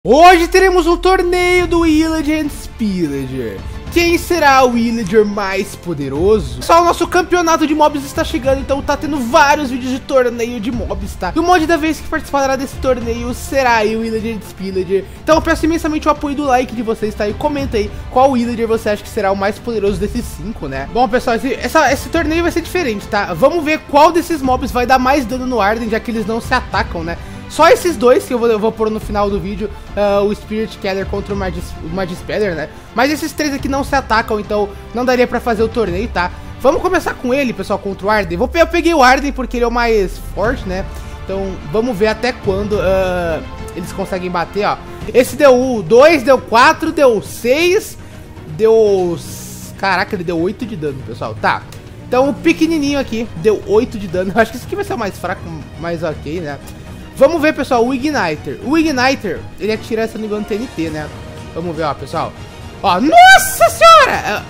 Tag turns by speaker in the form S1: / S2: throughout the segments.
S1: Hoje teremos um torneio do Villager and Spillager. Quem será o Villager mais poderoso? Só o nosso campeonato de mobs está chegando, então tá tendo vários vídeos de torneio de mobs, tá? E o mod da vez que participará desse torneio será o Villager and Spillager. Então eu peço imensamente o apoio do like de vocês, tá? E comenta aí qual Villager você acha que será o mais poderoso desses 5, né? Bom, pessoal, esse torneio vai ser diferente, tá? Vamos ver qual desses mobs vai dar mais dano no Arden, já que eles não se atacam, né? Só esses dois que eu vou pôr no final do vídeo, o Spirit Keller contra o Magispeller, né? Mas esses três aqui não se atacam, então não daria pra fazer o torneio, tá? Vamos começar com ele, pessoal, contra o Arden. Eu peguei o Arden porque ele é o mais forte, né? Então vamos ver até quando eles conseguem bater, ó. Esse deu 2, deu 4, deu 6, deu... Caraca, ele deu 8 de dano, pessoal, tá. Então o pequenininho aqui deu 8 de dano. Eu acho que esse aqui vai ser o mais fraco, mais ok, né? Vamos ver, pessoal, o Igniter. O Igniter, ele atira, se não me engano, TNT, né? Vamos ver, ó, pessoal. Ó, nossa senhora!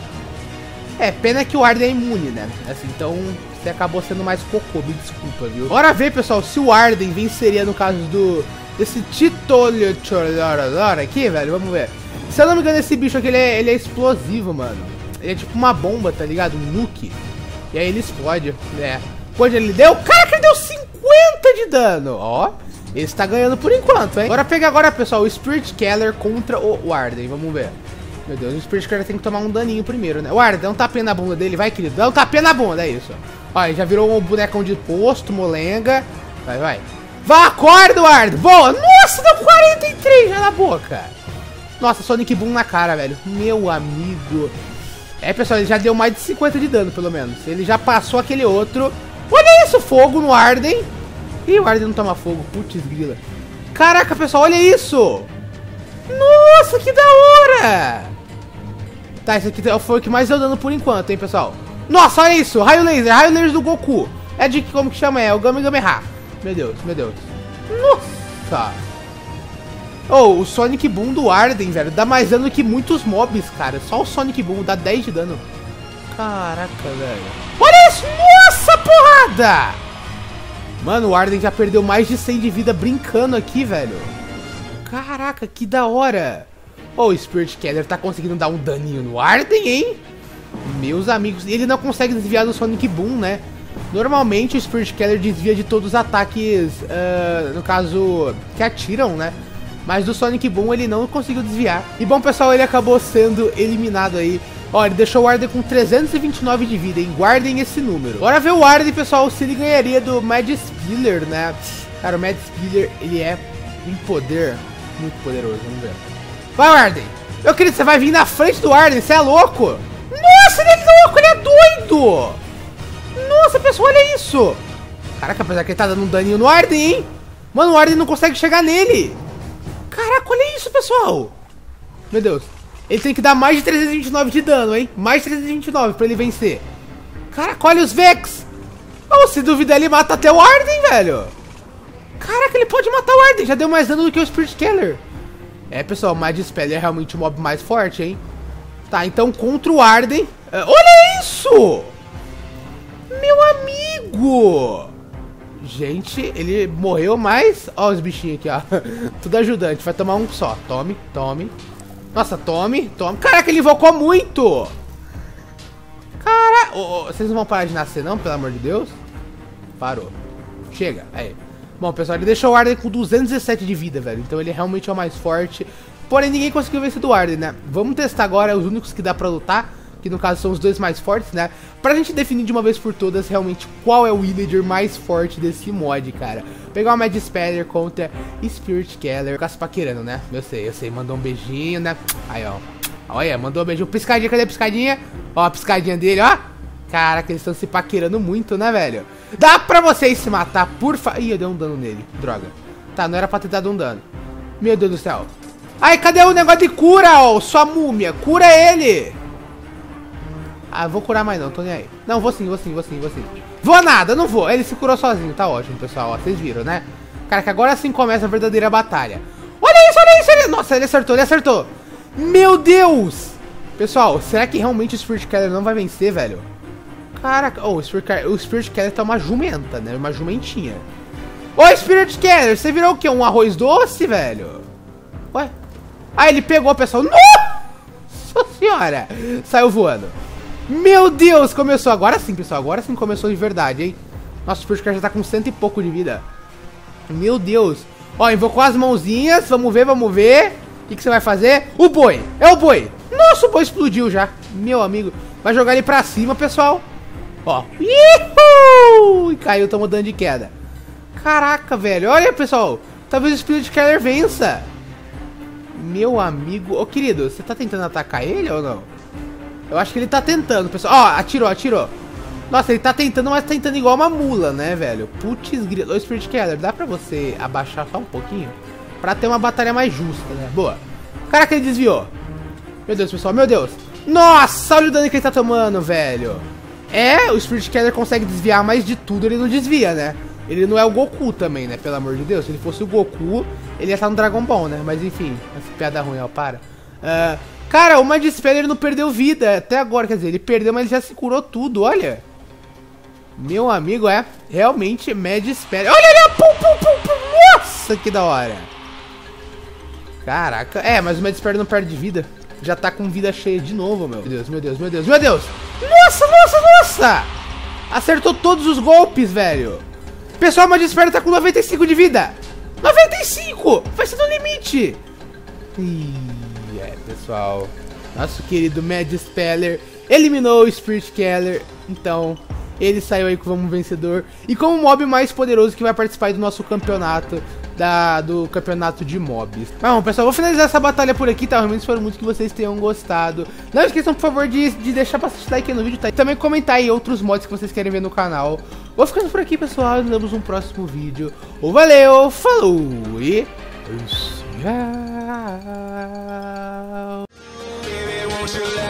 S1: Pena que o Arden é imune, né? Assim, então, você acabou sendo mais cocô, me desculpa, viu? Bora ver, pessoal, se o Arden venceria no caso desse Titolio aqui, velho. Vamos ver. Se eu não me engano, esse bicho aqui, ele é explosivo, mano. Ele é tipo uma bomba, tá ligado? Um nuke. E aí ele explode, né? Quando ele deu... Caraca, ele deu 50 de dano, ó. Ele está ganhando por enquanto, hein? Bora pegar agora, pessoal, o Spirit Keller contra o Arden. Vamos ver. Meu Deus, o Spirit Keller tem que tomar um daninho primeiro, né? O Arden, dá um tapinha na bunda dele, vai, querido. Dá um tapinha na bunda, é isso. Ó, ele já virou um bonecão de posto, molenga. Vai, vai. Vá, acorda, Arden. Boa. Nossa, deu 43 já na boca. Nossa, Sonic Boom na cara, velho. Meu amigo. Pessoal, ele já deu mais de 50 de dano, pelo menos. Ele já passou aquele outro. Olha isso, fogo no Arden. Ih, o Arden não toma fogo, putz grila. Caraca, pessoal, olha isso. Nossa, que da hora. Tá, esse aqui foi o que mais deu dano por enquanto, hein, pessoal. Nossa, olha isso, raio laser do Goku. É de, como que chama? É o Gamegameha. Meu Deus, meu Deus. Nossa. Oh, o Sonic Boom do Arden, velho, dá mais dano que muitos mobs, cara. Só o Sonic Boom dá 10 de dano. Caraca, velho. Olha isso, nossa, porrada. Mano, o Arden já perdeu mais de 100 de vida brincando aqui, velho. Caraca, que da hora. Oh, o Spirit Keller tá conseguindo dar um daninho no Arden, hein? Meus amigos, ele não consegue desviar do Sonic Boom, né? Normalmente o Spirit Keller desvia de todos os ataques, no caso, que atiram, né? Mas do Sonic Boom ele não conseguiu desviar. E bom, pessoal, ele acabou sendo eliminado aí. Ó, ele deixou o Arden com 329 de vida, hein? Guardem esse número. Bora ver o Arden, pessoal, se ele ganharia do Magispeller, né? Cara, o Magispeller, ele é um poder muito poderoso, vamos ver. Vai, Arden! Meu querido, você vai vir na frente do Arden, você é louco? Nossa, ele é louco, ele é doido! Nossa, pessoal, olha isso! Caraca, apesar que ele tá dando um daninho no Arden, hein? Mano, o Arden não consegue chegar nele! Caraca, olha isso, pessoal! Meu Deus. Ele tem que dar mais de 329 de dano, hein? Mais de 329 pra ele vencer. Caraca, olha os Vex. Oh, se duvidar, ele mata até o Arden, velho. Caraca, ele pode matar o Arden. Já deu mais dano do que o Spirit Keller. Pessoal, o Magispeller é realmente o mob mais forte, hein? Tá, então contra o Arden... olha isso! Meu amigo! Gente, ele morreu, mas... Ó os bichinhos aqui, ó. Tudo ajudante. Vai tomar um só. Tome, tome. Nossa, tome. Caraca, ele invocou muito. Caraca. Vocês não vão parar de nascer, não? Pelo amor de Deus. Parou. Chega. Aí. Bom, pessoal, ele deixou o Arden com 217 de vida, velho. Então ele realmente é o mais forte. Porém, ninguém conseguiu vencer do Arden, né? Vamos testar agora os únicos que dá pra lutar. Que no caso são os dois mais fortes, né? Pra gente definir de uma vez por todas realmente qual é o Villager mais forte desse mod, cara. Pegar o Magispeller contra Spirit Keller. Ficar se paquerando, né? Eu sei. Mandou um beijinho, né? Aí, ó. Olha, mandou um beijinho. Piscadinha, cadê a piscadinha? Ó, a piscadinha dele, ó. Caraca, eles estão se paquerando muito, né, velho? Dá pra vocês se matar, por favor. Ih, eu dei um dano nele. Droga. Tá, não era pra ter dado um dano. Meu Deus do céu. Ai, cadê o negócio de cura, ó? Sua múmia. Cura ele. Ah, vou curar mais não, tô nem aí. Não, vou sim. Vou nada, não vou. Ele se curou sozinho, tá ótimo, pessoal. Ó, vocês viram, né? Cara, que agora sim começa a verdadeira batalha. Olha isso. Nossa, ele acertou. Meu Deus! Pessoal, será que realmente o Spirit Keller não vai vencer, velho? Caraca, o Spirit Keller tá uma jumenta, né? Uma jumentinha. Ô, Spirit Keller, você virou o quê? Um arroz doce, velho? Ué? Ah, ele pegou, pessoal. Nossa senhora! Saiu voando. Meu Deus, começou. Agora sim, pessoal. Agora sim começou de verdade, hein? Nossa, o Spirit já tá com 100 e pouco de vida. Meu Deus. Ó, invocou as mãozinhas. Vamos ver, vamos ver. O que você vai fazer? O boi. É o boi. Nossa, o boi explodiu já. Meu amigo. Vai jogar ele pra cima, pessoal. Ó. Ihuuu! E caiu, tá mudando de queda. Caraca, velho. Olha, pessoal. Talvez o Spirit Keller vença. Meu amigo. Ô, querido, você tá tentando atacar ele ou não? Eu acho que ele tá tentando, pessoal. Ó, atirou, atirou. Nossa, ele tá tentando, mas tá tentando igual uma mula, né, velho? Putz, grilo. Ô, Spirit Keller, dá pra você abaixar só um pouquinho? Pra ter uma batalha mais justa, né? Boa. Caraca, ele desviou. Meu Deus, pessoal, meu Deus. Nossa, olha o dano que ele tá tomando, velho. É, o Spirit Keller consegue desviar, mas de tudo ele não desvia, né? Ele não é o Goku também, né? Pelo amor de Deus. Se ele fosse o Goku, ele ia estar no Dragon Ball, né? Mas enfim, essa piada ruim, ó, para. Cara, o Mad Speller não perdeu vida até agora. Quer dizer, ele perdeu, mas ele já se curou tudo, olha. Meu amigo, realmente Mad Speller. Olha ali, pum, pum, pum, pum. Nossa, que da hora. Caraca, mas o Mad Speller não perde vida. Já tá com vida cheia de novo, meu Deus, meu Deus, meu Deus, meu Deus. Nossa, nossa, nossa. Acertou todos os golpes, velho. Pessoal, o Mad Speller tá com 95 de vida. 95! Vai ser no limite. Pessoal. Nosso querido Mad Speller eliminou o Spirit Keller. Então, ele saiu aí como vencedor. E como o mob mais poderoso que vai participar aí do nosso campeonato. Do campeonato de mobs. Mas bom, pessoal, vou finalizar essa batalha por aqui, tá? Realmente espero muito que vocês tenham gostado. Não esqueçam, por favor, de deixar bastante like no vídeo, tá? E também comentar aí outros mods que vocês querem ver no canal. Vou ficando por aqui, pessoal. Nos vemos no próximo vídeo. Valeu, falou e tchau.